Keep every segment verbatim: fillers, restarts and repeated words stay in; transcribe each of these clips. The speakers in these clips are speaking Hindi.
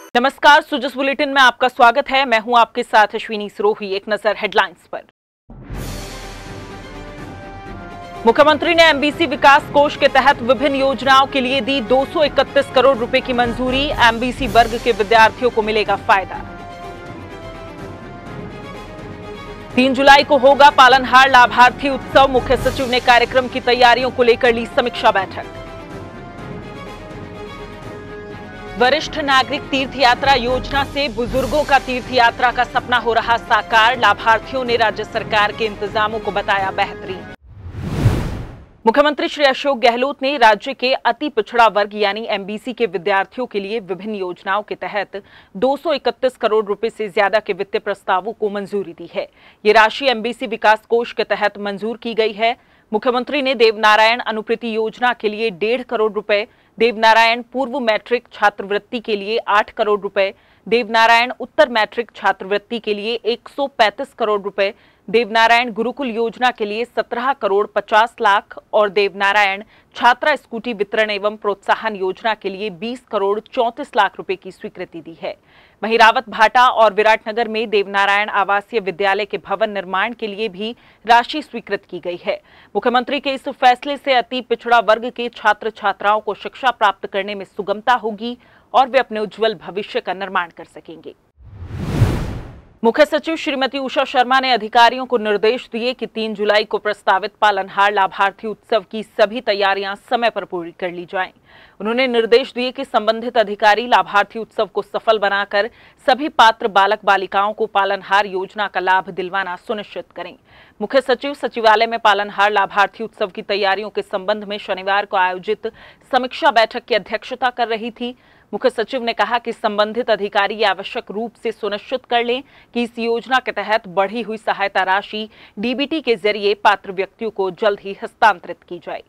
नमस्कार, सुजस बुलेटिन में आपका स्वागत है। मैं हूं आपके साथ अश्विनी सरोही। एक नजर हेडलाइंस पर। मुख्यमंत्री ने एमबीसी विकास कोष के तहत विभिन्न योजनाओं के लिए दी दो सौ इकतीस करोड़ रुपए की मंजूरी। एमबीसी वर्ग के विद्यार्थियों को मिलेगा फायदा। तीन जुलाई को होगा पालनहार लाभार्थी उत्सव। मुख्य सचिव ने कार्यक्रम की तैयारियों को लेकर ली समीक्षा बैठक। वरिष्ठ नागरिक तीर्थ यात्रा योजना से बुजुर्गों का तीर्थ यात्रा का सपना हो रहा साकार। लाभार्थियों ने राज्य सरकार के इंतजामों को बताया बेहतरीन। मुख्यमंत्री श्री अशोक गहलोत ने राज्य के अति पिछड़ा वर्ग यानी एमबीसी के विद्यार्थियों के लिए विभिन्न योजनाओं के तहत दो सौ इकतीस करोड़ रुपए से ज्यादा के वित्तीय प्रस्तावों को मंजूरी दी है। ये राशि एमबीसी विकास कोष के तहत मंजूर की गई है। मुख्यमंत्री ने देवनारायण अनुप्रीति योजना के लिए डेढ़ करोड़ रुपए, देवनारायण पूर्व मैट्रिक छात्रवृत्ति के लिए आठ करोड़ रुपए, देवनारायण उत्तर मैट्रिक छात्रवृत्ति के लिए एक सौ पैंतीस करोड़ रुपए, देवनारायण गुरुकुल योजना के लिए सत्रह करोड़ पचास लाख और देवनारायण छात्रा स्कूटी वितरण एवं प्रोत्साहन योजना के लिए बीस करोड़ चौंतीस लाख रुपए की स्वीकृति दी है। वहीं रावत भाटा और विराटनगर में देवनारायण आवासीय विद्यालय के भवन निर्माण के लिए भी राशि स्वीकृत की गई है। मुख्यमंत्री के इस फैसले से अति पिछड़ा वर्ग के छात्र छात्राओं को शिक्षा प्राप्त करने में सुगमता होगी और वे अपने उज्जवल भविष्य का निर्माण कर सकेंगे। मुख्य सचिव श्रीमती उषा शर्मा ने अधिकारियों को निर्देश दिए कि तीन जुलाई को प्रस्तावित पालनहार लाभार्थी उत्सव की सभी तैयारियां समय पर पूरी कर ली जाएं। उन्होंने निर्देश दिए कि संबंधित अधिकारी लाभार्थी उत्सव को सफल बनाकर सभी पात्र बालक बालिकाओं को पालनहार योजना का लाभ दिलवाना सुनिश्चित करें। मुख्य सचिव सचिवालय में पालनहार लाभार्थी उत्सव की तैयारियों के संबंध में शनिवार को आयोजित समीक्षा बैठक की अध्यक्षता कर रही थी। मुख्य सचिव ने कहा कि संबंधित अधिकारी आवश्यक रूप से सुनिश्चित कर लें कि इस योजना के तहत बढ़ी हुई सहायता राशि डीबीटी के जरिए पात्र व्यक्तियों को जल्द ही हस्तांतरित की जाए।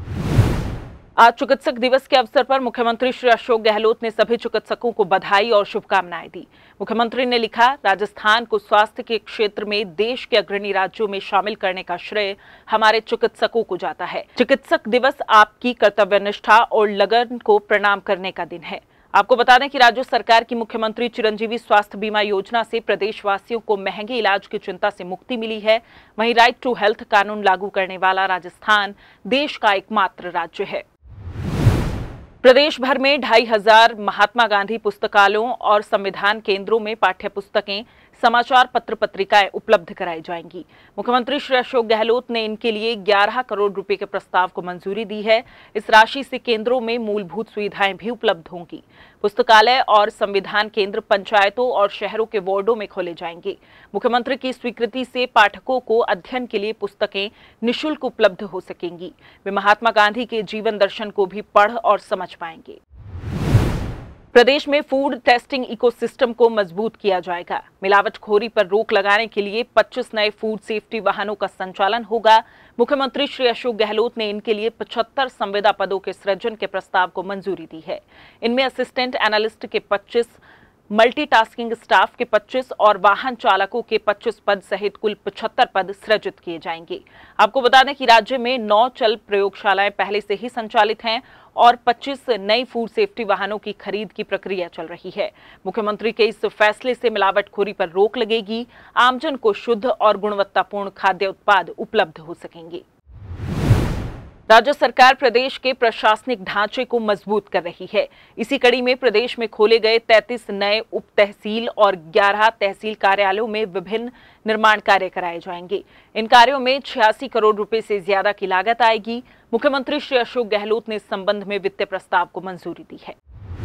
आज चिकित्सक दिवस के अवसर पर मुख्यमंत्री श्री अशोक गहलोत ने सभी चिकित्सकों को बधाई और शुभकामनाएं दी। मुख्यमंत्री ने लिखा, राजस्थान को स्वास्थ्य के क्षेत्र में देश के अग्रणी राज्यों में शामिल करने का श्रेय हमारे चिकित्सकों को जाता है। चिकित्सक दिवस आपकी कर्तव्यनिष्ठा और लगन को प्रणाम करने का दिन है। आपको बता दें कि राज्य सरकार की मुख्यमंत्री चिरंजीवी स्वास्थ्य बीमा योजना से प्रदेशवासियों को महंगे इलाज की चिंता से मुक्ति मिली है। वहीं राइट टू हेल्थ कानून लागू करने वाला राजस्थान देश का एकमात्र राज्य है। प्रदेश भर में ढाई हजार महात्मा गांधी पुस्तकालयों और संविधान केंद्रों में पाठ्य पुस्तकें, समाचार पत्र पत्रिकाएं उपलब्ध कराई जाएंगी। मुख्यमंत्री श्री अशोक गहलोत ने इनके लिए ग्यारह करोड़ रुपए के प्रस्ताव को मंजूरी दी है। इस राशि से केंद्रों में मूलभूत सुविधाएं भी उपलब्ध होंगी। पुस्तकालय और संविधान केंद्र पंचायतों और शहरों के वार्डों में खोले जाएंगे। मुख्यमंत्री की स्वीकृति से पाठकों को अध्ययन के लिए पुस्तकें निःशुल्क उपलब्ध हो सकेंगी। वे महात्मा गांधी के जीवन दर्शन को भी पढ़ और समझ पाएंगे। प्रदेश में फूड टेस्टिंग इकोसिस्टम को मजबूत किया जाएगा। मिलावटखोरी पर रोक लगाने के लिए पच्चीस नए फूड सेफ्टी वाहनों का संचालन होगा। मुख्यमंत्री श्री अशोक गहलोत ने इनके लिए पचहत्तर संविदा पदों के सृजन के प्रस्ताव को मंजूरी दी है। इनमें असिस्टेंट एनालिस्ट के पच्चीस, मल्टीटास्किंग स्टाफ के पच्चीस और वाहन चालकों के पच्चीस पद सहित कुल पचहत्तर पद सृजित किए जाएंगे। आपको बता दें कि राज्य में नौ चल प्रयोगशालाएं पहले से ही संचालित हैं और पच्चीस नई फूड सेफ्टी वाहनों की खरीद की प्रक्रिया चल रही है। मुख्यमंत्री के इस फैसले से मिलावटखोरी पर रोक लगेगी। आमजन को शुद्ध और गुणवत्तापूर्ण खाद्य उत्पाद उपलब्ध हो सकेंगे। राज्य सरकार प्रदेश के प्रशासनिक ढांचे को मजबूत कर रही है। इसी कड़ी में प्रदेश में खोले गए तैंतीस नए उप तहसील और ग्यारह तहसील कार्यालयों में विभिन्न निर्माण कार्य कराए जाएंगे। इन कार्यों में छियासी करोड़ रुपए से ज्यादा की लागत आएगी। मुख्यमंत्री श्री अशोक गहलोत ने इस संबंध में वित्तीय प्रस्ताव को मंजूरी दी है।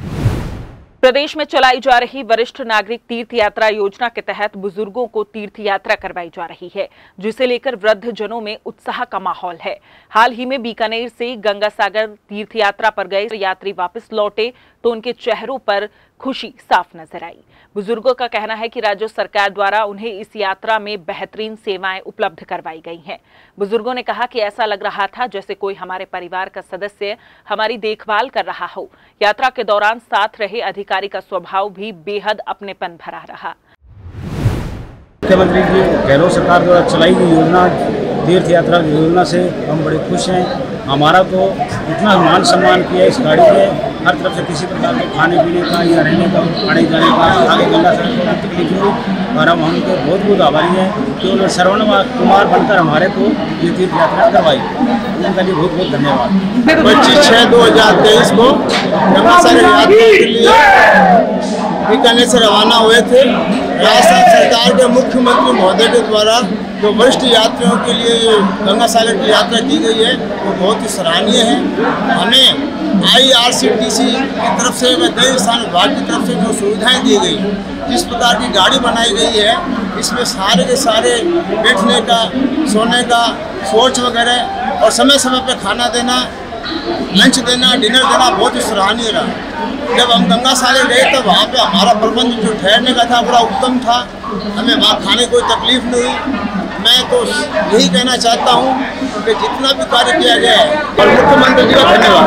प्रदेश में चलाई जा रही वरिष्ठ नागरिक तीर्थ यात्रा योजना के तहत बुजुर्गों को तीर्थ यात्रा करवाई जा रही है, जिसे लेकर वृद्ध जनों में उत्साह का माहौल है। हाल ही में बीकानेर से गंगासागर तीर्थ यात्रा पर गए यात्री वापस लौटे तो उनके चेहरों पर खुशी साफ नजर आई। बुजुर्गों का कहना है कि राज्य सरकार द्वारा उन्हें इस यात्रा में बेहतरीन सेवाएं उपलब्ध करवाई गई हैं। बुजुर्गों ने कहा कि ऐसा लग रहा था जैसे कोई हमारे परिवार का सदस्य हमारी देखभाल कर रहा हो। यात्रा के दौरान साथ रहे अधिकारी का स्वभाव भी बेहद अपनेपन भरा रहा। मुख्यमंत्री जी गहलोत सरकार द्वारा चलाई गई योजना तीर्थ यात्रा योजना से हम बड़े खुश हैं। हमारा तो इतना मान सम्मान किया इस गाड़ी में, हर तरफ से किसी प्रकार के खाने पीने का या रहने का, आने जाने का, आगे गंगा सागर को तकलीफ हुई और हम उनके बहुत बहुत आभारी हैं कि उन्होंने श्रवण कुमार बनकर हमारे को ये तीर्थ यात्रा करवाई। उनका लिए बहुत बहुत धन्यवाद। पच्चीस छः दो हज़ार तेईस को गंगा सागर यात्रा के लिए बीकानेर से रवाना हुए थे। राजस्थान सरकार के मुख्यमंत्री महोदय के द्वारा जो वरिष्ठ यात्रियों के लिए ये गंगा सागर की यात्रा की गई है वो बहुत ही सराहनीय है। हमें I R C T C की तरफ से व देव स्थान विभाग की तरफ से जो सुविधाएं दी गई, जिस प्रकार की गाड़ी बनाई गई है, इसमें सारे के सारे बैठने का, सोने का, शौच वगैरह और समय समय पर खाना देना, लंच देना, डिनर देना बहुत ही सराहनीय रहा। जब हम गंगा सागर गए तब वहाँ पे हमारा प्रबंध जो ठहरने का था बड़ा उत्तम था, हमें वहाँ खाने कोई तकलीफ नहीं हुई। मैं तो यही कहना चाहता हूँ कि जितना भी कार्य किया गया है और मुख्यमंत्री जी का धन्यवाद।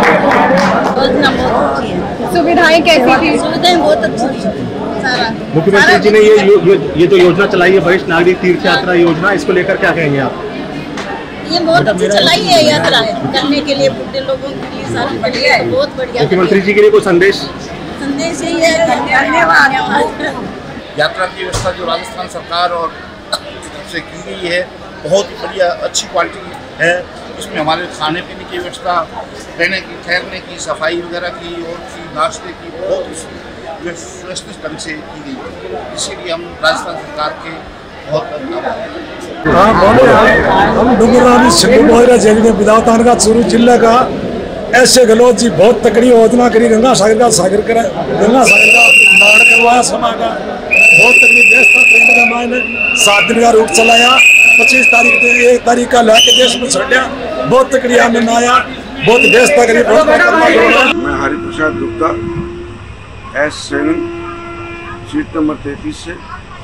सुविधाएं कैसी थी? सुविधाएं बहुत अच्छी थी। मुख्यमंत्री जी ने ये ये, ये तो योजना चलाई है, वरिष्ठ नागरिक तीर्थ यात्रा योजना, इसको लेकर क्या कहेंगे आप? ये बहुत अच्छी चलाई है यात्रा है करने के लिए, बुढ़े लोगों के लिए सारी बढ़िया है, बहुत बढ़िया। मुख्यमंत्री जी के लिए कोई संदेश? संदेश यही है, धन्यवाद। यात्रा की व्यवस्था जो राजस्थान सरकार और से की गई है बहुत ही बढ़िया, अच्छी क्वालिटी है। इसमें हमारे खाने पीने की व्यवस्था, रहने की, ठहरने की, सफाई वगैरह की और की नाश्ते की बहुत ही व्यवस्थित ढंग से की गई है। इसीलिए हम राजस्थान सरकार के बहुत हाँ बोले हम डूंगररानी सिंधु मोहरा जेल में बिदावतान का चूरू जिले का ऐसे गलोत जी बहुत तकड़ी योजना करी, गंगा सागर का सागर करा, गंगा सागर का निर्माण करवाया, समा का बहुत तकड़ी व्यवस्था ट्रेन का मायने सात दिन का रूट चलाया, पच्चीस तारीख एक तारीख का लाके देश में छोड़ा, बहुत तकड़ी आनंद आया, बहुत व्यवस्था करी। मैं Hariprasad Gupta S seven seat number तैतीस से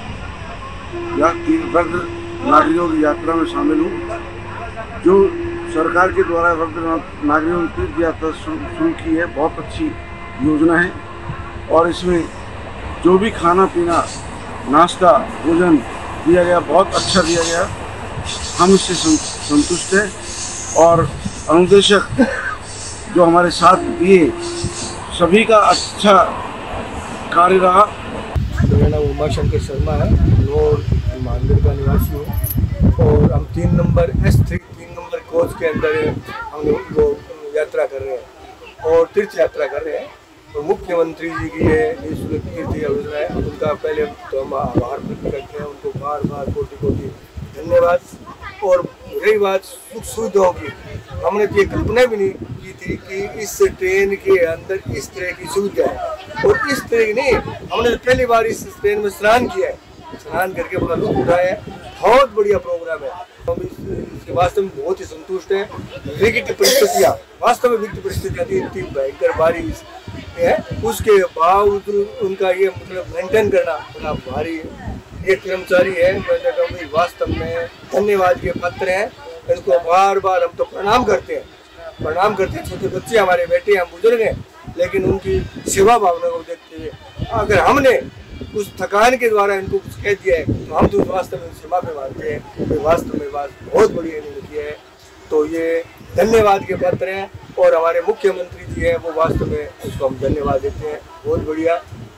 या तीर्थभद्र नागरिकों की यात्रा में शामिल हूँ। जो सरकार के द्वारा नागरिकों की तीर्थ यात्रा शुरू की है, बहुत अच्छी योजना है और इसमें जो भी खाना पीना, नाश्ता, भोजन दिया गया बहुत अच्छा दिया गया, हम इससे संतुष्ट हैं। और अनुदेशक जो हमारे साथ दिए सभी का अच्छा कार्य रहा। मेरा नाम उमा शंकर शर्मा है, नोर मंदिर का निवासी हूँ और हम तीन नंबर एस थ्री तीन नंबर कोच के अंदर हम वो यात्रा कर रहे हैं और तीर्थ यात्रा कर रहे हैं। तो मुख्यमंत्री जी की ये निःशुल्क तीर्थ योजना है, उनका पहले तो हम आभार व्यक्त करते हैं, उनको बार बार कोटि कोटि धन्यवाद। और रही बात सुख सुविधाओं की, हमने तो ये कल्पना भी नहीं की थी कि इस ट्रेन के अंदर इस तरह की सुविधा है और इस तरह की नहीं, हमने तो पहली बार इस ट्रेन में स्नान किया है, स्नान करके बड़ा लुत्फ उठाया है, बहुत बढ़िया प्रोग्राम है। हम इसके वास्तव में बहुत ही संतुष्ट हैं। विकट परिस्थितियाँ, वास्तव में विकट परिस्थितियाँ थी, इतनी भयंकर बारिश है, उसके बावजूद उनका ये मतलब मेंटेन करना बड़ा भारी एक कर्मचारी है, मैं वास्तव में धन्यवाद के पात्र हैं। इनको बार बार हम तो प्रणाम करते हैं, प्रणाम करते हैं। छोटे बच्चे हमारे बेटे हम बुजुर्ग हैं, लेकिन उनकी सेवा भावना को देखते हुए अगर हमने उस थकान के द्वारा इनको कुछ कह दिया है तो हम तो वास्तव में उनसे माफी मांगते हैं। तो वास्तव में बात बहुत बढ़िया इन्होंने किया है, तो ये धन्यवाद के पात्र हैं। और हमारे मुख्यमंत्री जी हैं, वो वास्तव में उसको हम धन्यवाद देते हैं, बहुत बढ़िया।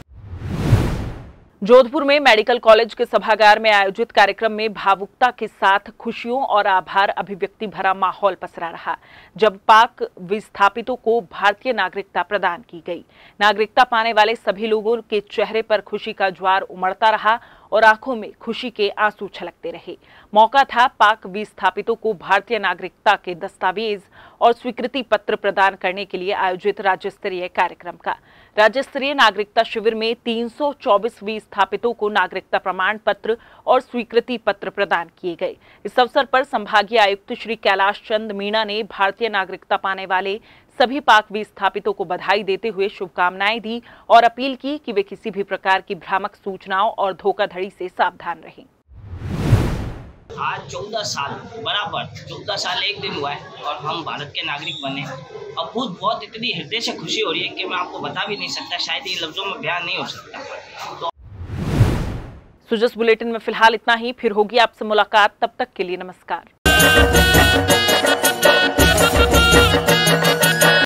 जोधपुर में मेडिकल कॉलेज के सभागार में आयोजित कार्यक्रम में भावुकता के साथ खुशियों और आभार अभिव्यक्ति भरा माहौल पसरा रहा, जब पाक विस्थापितों को भारतीय नागरिकता प्रदान की गई। नागरिकता पाने वाले सभी लोगों के चेहरे पर खुशी का ज्वार उमड़ता रहा और आंखों में खुशी के आंसू छलकते रहे। मौका था पाक विस्थापितों को भारतीय नागरिकता के दस्तावेज और स्वीकृति पत्र प्रदान करने के लिए आयोजित राज्य स्तरीय कार्यक्रम का। राज्य स्तरीय नागरिकता शिविर में तीन सौ चौबीस विस्थापितों को नागरिकता प्रमाण पत्र और स्वीकृति पत्र प्रदान किए गए। इस अवसर पर संभागीय आयुक्त श्री कैलाश चंद मीणा ने भारतीय नागरिकता पाने वाले सभी पाक विस्थापितों को बधाई देते हुए शुभकामनाएं दी और अपील की कि वे किसी भी प्रकार की भ्रामक सूचनाओं और धोखाधड़ी से सावधान रहें। आज चौदह साल बराबर चौदह साल एक दिन हुआ है और हम भारत के नागरिक बने। अब बहुत बहुत इतनी हृदय से खुशी हो रही है कि मैं आपको बता भी नहीं सकता, शायद ये लफ्जों में बयान नहीं हो सकता। तो सुजस बुलेटिन में फिलहाल इतना ही, फिर होगी आपसे मुलाकात, तब तक के लिए नमस्कार।